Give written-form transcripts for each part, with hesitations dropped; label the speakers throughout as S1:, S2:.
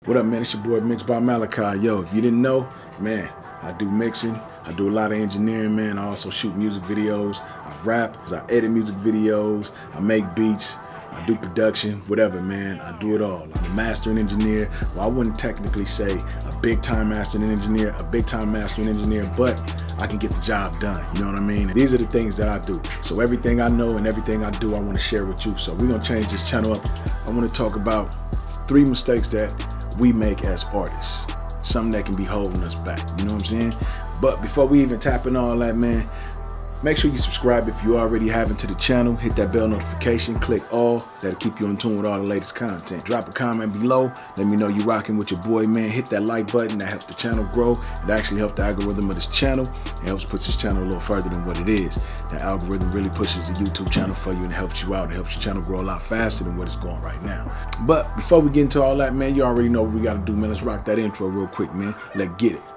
S1: What up, man? It's your boy Mix by Malachi. Yo, if you didn't know, man, I do mixing. I do a lot of engineering, man. I also shoot music videos. I rap. I edit music videos. I make beats. I do production, whatever, man. I do it all. I'm a mastering engineer. Well, I wouldn't technically say a big-time mastering engineer, but I can get the job done. You know what I mean? These are the things that I do. So everything I know and everything I do, I want to share with you. So we're going to change this channel up. I want to talk about 3 mistakes that we make as artists. Something that can be holding us back. You know what I'm saying? But before we even tap in all that, man, make sure you subscribe if you already haven't to the channel. Hit that bell notification, click all. That'll keep you in tune with all the latest content. Drop a comment below. Let me know you rocking with your boy, man. Hit that like button. That helps the channel grow. It actually helps the algorithm of this channel. It helps push this channel a little further than what it is. That algorithm really pushes the YouTube channel for you and helps you out. It helps your channel grow a lot faster than what it's going right now. But before we get into all that, man, you already know what we got to do, man. Let's rock that intro real quick, man. Let's get it.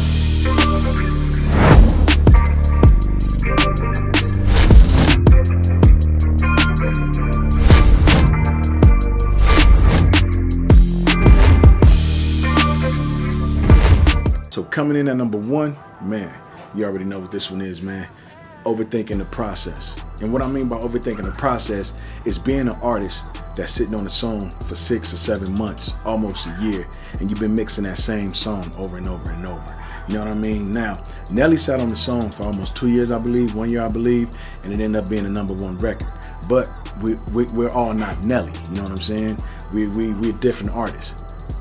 S1: So coming in at number 1, man, you already know what this one is, man. Overthinking the process. And what I mean by overthinking the process is being an artist that's sitting on a song for 6 or 7 months, almost a year, and you've been mixing that same song over and over and over. You know what I mean? Now, Nelly sat on the song for almost 2 years, I believe, 1 year, I believe, and it ended up being a #1 record. But we're all not Nelly, you know what I'm saying? We're different artists.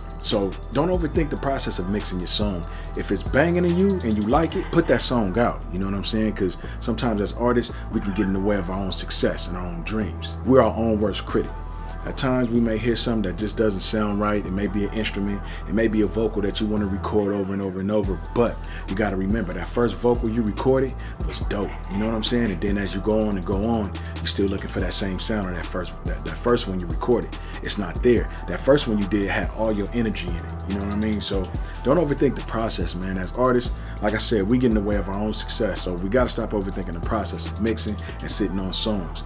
S1: So don't overthink the process of mixing your song. If it's banging to you and you like it, put that song out. You know what I'm saying? Because sometimes as artists, we can get in the way of our own success and our own dreams. We're our own worst critic. At times we may hear something that just doesn't sound right. It may be an instrument. It may be a vocal that you want to record over and over and over. But you got to remember that first vocal you recorded was dope. You know what I'm saying? And then as you go on and go on, you're still looking for that same sound of that first one you recorded. It's not there. That first one you did had all your energy in it. You know what I mean? So don't overthink the process, man. As artists, like I said, we get in the way of our own success. So we got to stop overthinking the process of mixing and sitting on songs.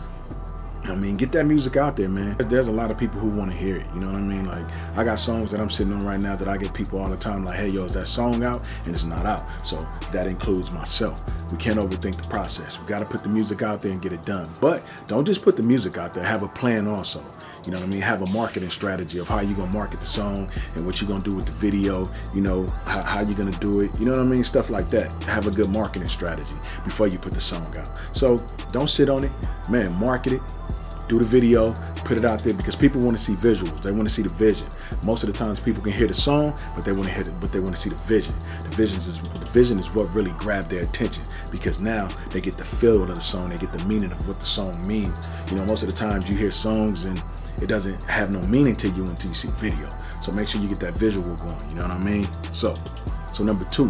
S1: I mean, get that music out there, man. There's a lot of people who want to hear it, you know what I mean? Like, I got songs that I'm sitting on right now that I get people all the time like, hey, yo, is that song out? And it's not out. So that includes myself. We can't overthink the process. We got to put the music out there and get it done. But don't just put the music out there. Have a plan also. You know what I mean? Have a marketing strategy of how you're going to market the song and what you're going to do with the video, you know, how you're going to do it. You know what I mean? Stuff like that. Have a good marketing strategy before you put the song out. So don't sit on it. Man, market it. Do the video, put it out there because people want to see visuals. They want to see the vision. Most of the times people can hear the song, but they want to hear it, but they want to see the vision. The vision is what really grabbed their attention because now they get the feel of the song, they get the meaning of what the song means. You know, most of the times you hear songs and it doesn't have no meaning to you until you see video. So make sure you get that visual going, you know what I mean? So number 2,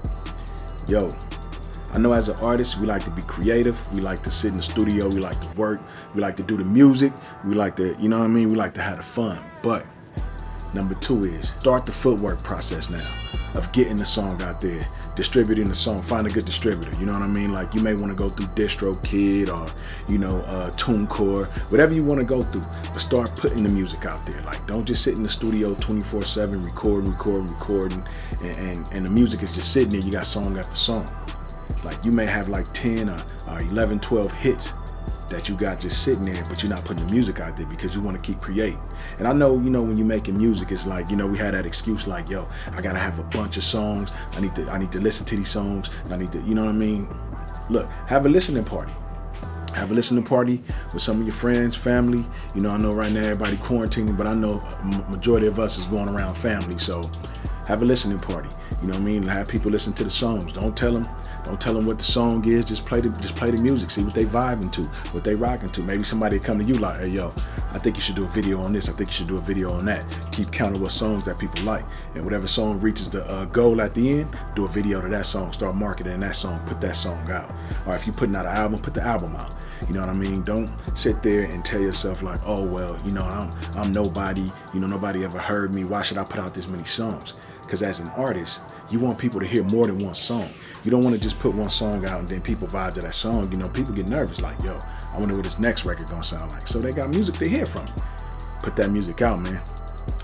S1: yo, I know as an artist, we like to be creative. We like to sit in the studio. We like to work. We like to do the music. We like to, you know what I mean? We like to have the fun. But number 2 is start the footwork process now of getting the song out there, distributing the song, find a good distributor. You know what I mean? Like you may want to go through DistroKid or, you know, TuneCore, whatever you want to go through, but start putting the music out there. Like don't just sit in the studio 24/7, recording, and the music is just sitting there. You got song after song. Like you may have like 10 or 11, 12 hits that you got just sitting there, but you're not putting the music out there because you want to keep creating. And I know, you know, when you're making music, it's like, you know, we had that excuse like, yo, I gotta have a bunch of songs. I need to listen to these songs. I need to, you know what I mean? Look, have a listening party. Have a listening party with some of your friends, family. You know, I know right now everybody quarantining, but I know majority of us is going around family. So have a listening party. You know what I mean? Have people listen to the songs. Don't tell them what the song is. Just play the music. See what they vibing to, what they rocking to. Maybe somebody come to you like, hey, yo, I think you should do a video on this. I think you should do a video on that. Keep count of what songs that people like. And whatever song reaches the goal at the end, do a video to that song. Start marketing that song. Put that song out. Or if you're putting out an album, put the album out. You know what I mean? Don't sit there and tell yourself like, oh, well, you know, I'm nobody. You know, nobody ever heard me. Why should I put out this many songs? Because as an artist, you want people to hear more than one song. You don't want to just put one song out and then people vibe to that song. You know, people get nervous like, yo, I wonder what this next record gonna sound like. So they got music to hear from. Put that music out, man.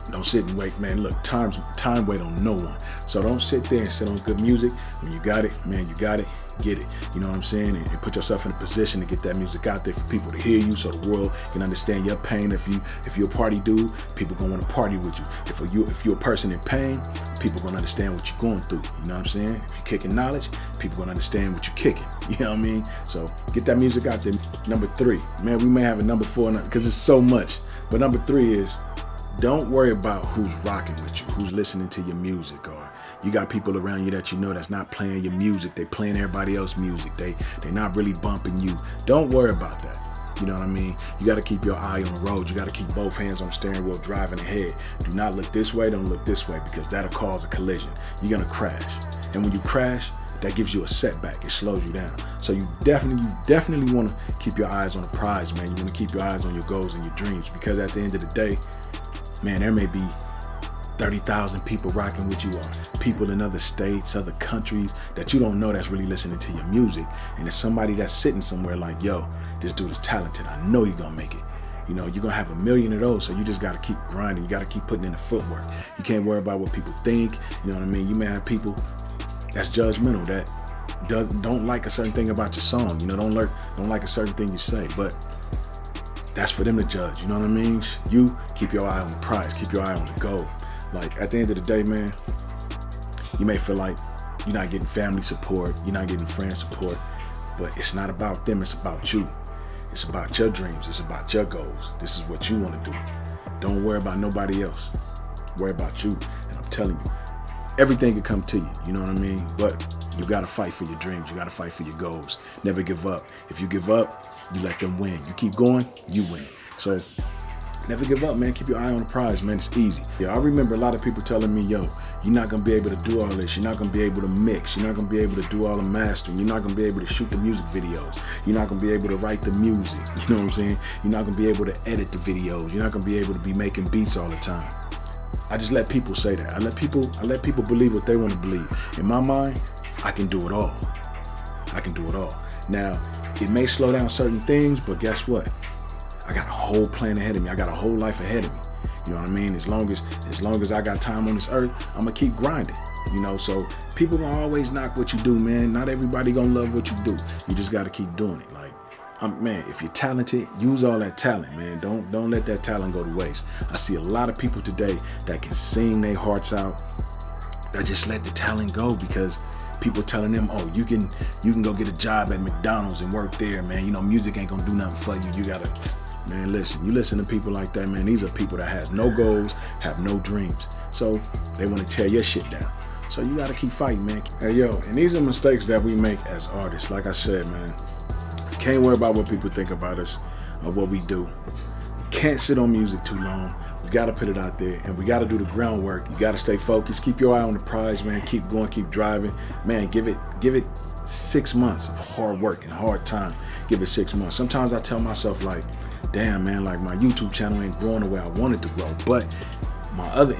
S1: Don't sit and wait, man. Look, time wait on no one. So don't sit there and sit on good music. When you got it, man, you got it. Get it. You know what I'm saying? And put yourself in a position to get that music out there for people to hear you, so the world can understand your pain. If you're a party dude, people gonna want to party with you. If you're a person in pain, people gonna understand what you're going through. You know what I'm saying? If you're kicking knowledge, people gonna understand what you're kicking. You know what I mean? So get that music out there. Number 3, man, we may have a number 4 because it's so much. But number 3 is, don't worry about who's rocking with you, who's listening to your music, or you got people around you that you know that's not playing your music. They playing everybody else's music. They're not really bumping you. Don't worry about that. You know what I mean? You got to keep your eye on the road. You got to keep both hands on the steering wheel driving ahead. Do not look this way. Don't look this way, because that'll cause a collision. You're going to crash. And when you crash, that gives you a setback. It slows you down. So you definitely want to keep your eyes on the prize, man. You want to keep your eyes on your goals and your dreams, because at the end of the day, man, there may be 30,000 people rocking with you, or people in other states, other countries that you don't know that's really listening to your music. And it's somebody that's sitting somewhere like, yo, this dude is talented. I know he's gonna make it. You know, you're gonna have a million of those, so you just gotta keep grinding. You gotta keep putting in the footwork. You can't worry about what people think. You know what I mean? You may have people that's judgmental, that don't like a certain thing about your song. You know, don't like a certain thing you say, but that's for them to judge. You know what I mean? You keep your eye on the prize, keep your eye on the goal. Like, at the end of the day, man, you may feel like you're not getting family support, you're not getting friend support, but it's not about them, it's about you. It's about your dreams, it's about your goals. This is what you want to do. Don't worry about nobody else. Worry about you. And I'm telling you, everything can come to you, you know what I mean? But you gotta fight for your dreams, you gotta fight for your goals. Never give up. If you give up, you let them win. You keep going, you win. So never give up, man. Keep your eye on the prize, man. It's easy. Yeah, I remember a lot of people telling me, yo, you're not gonna be able to do all this. You're not gonna be able to mix. You're not gonna be able to do all the mastering. You're not gonna be able to shoot the music videos. You're not gonna be able to write the music. You know what I'm saying? You're not gonna be able to edit the videos. You're not gonna be able to be making beats all the time. I just let people say that. I let people believe what they want to believe. In my mind, I can do it all. I can do it all. Now, it may slow down certain things, but guess what? I got a whole plan ahead of me. I got a whole life ahead of me. You know what I mean? As long as I got time on this earth, I'm gonna keep grinding. You know, so people gonna always knock what you do, man. Not everybody gonna love what you do. You just gotta keep doing it. Like, man, if you're talented, use all that talent, man. Don't let that talent go to waste. I see a lot of people today that can sing their hearts out, that just let the talent go because people telling them, oh, you can go get a job at McDonald's and work there, man. You know, music ain't gonna do nothing for you. You gotta, man, listen. You listen to people like that, man. These are people that has no goals, have no dreams. So they want to tear your shit down. So you gotta keep fighting, man. Hey, yo, and these are mistakes that we make as artists. Like I said, man, can't worry about what people think about us or what we do. Can't sit on music too long. We gotta put it out there, and we gotta do the groundwork. You gotta stay focused. Keep your eye on the prize, man. Keep going, keep driving, man. Give it 6 months of hard work and hard time. Give it 6 months. Sometimes I tell myself, like, damn, man, like my YouTube channel ain't growing the way I want it to grow. But my other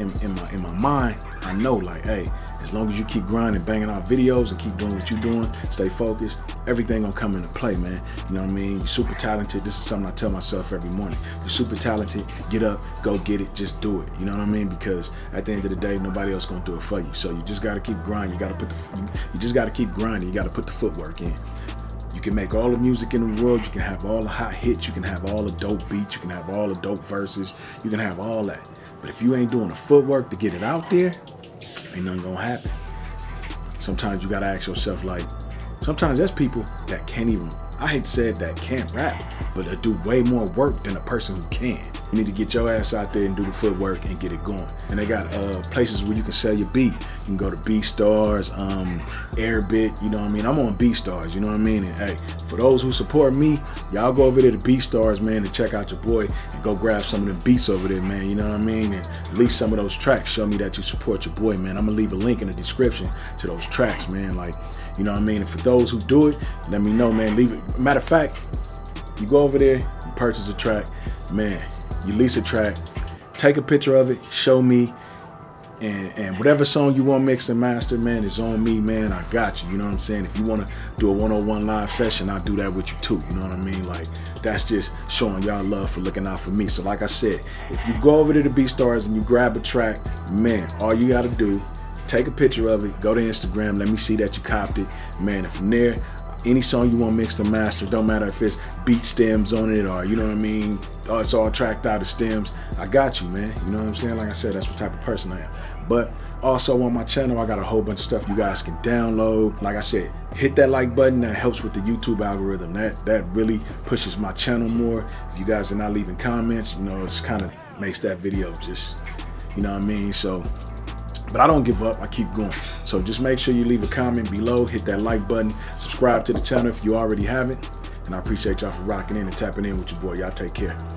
S1: in my mind, I know, like, hey, as long as you keep grinding, banging out videos, and keep doing what you're doing, stay focused, everything gonna come into play, man. You know what I mean? You're super talented. This is something I tell myself every morning. You're super talented. Get up, go get it, just do it. You know what I mean? Because at the end of the day, nobody else gonna do it for you. So you just gotta keep grinding. You gotta you just gotta keep grinding. You gotta put the footwork in. You can make all the music in the world. You can have all the hot hits. You can have all the dope beats. You can have all the dope verses. You can have all that. But if you ain't doing the footwork to get it out there, ain't nothing gonna happen. Sometimes you gotta ask yourself, like, sometimes there's people that can't even, I hate to say it, that can't rap, but they do way more work than a person who can. You need to get your ass out there and do the footwork and get it going. And they got places where you can sell your beat. You can go to BeatStars, Airbit, you know what I mean? I'm on BeatStars, you know what I mean? And hey, for those who support me, y'all go over there to BeatStars, man, and check out your boy and go grab some of the beats over there, man, you know what I mean? And at least some of those tracks show me that you support your boy, man. I'm gonna leave a link in the description to those tracks, man. Like, you know what I mean? And for those who do it, let me know, man. Leave it. Matter of fact, you go over there, you purchase a track, man, you lease a track, take a picture of it, show me, And whatever song you want mixed and mastered, man, is on me, man. I got you. You know what I'm saying? If you want to do a 101 live session, I'll do that with you too. You know what I mean? Like, that's just showing y'all love for looking out for me. So like I said, if you go over to the BeatStars and you grab a track, man, all you got to do, take a picture of it, go to Instagram, let me see that you copped it, man. And from there, any song you want mixed and mastered, don't matter if it's beat stems on it or, you know what I mean, or it's all tracked out of stems, I got you, man. You know what I'm saying? Like I said, that's what type of person I am. But also on my channel, I got a whole bunch of stuff you guys can download. Like I said, hit that like button. That helps with the YouTube algorithm. That really pushes my channel more. If you guys are not leaving comments, you know, it's kind of makes that video just, you know what I mean? So, but I don't give up, I keep going. So just make sure you leave a comment below, hit that like button, subscribe to the channel if you already haven't. And I appreciate y'all for rocking in and tapping in with your boy. Y'all take care.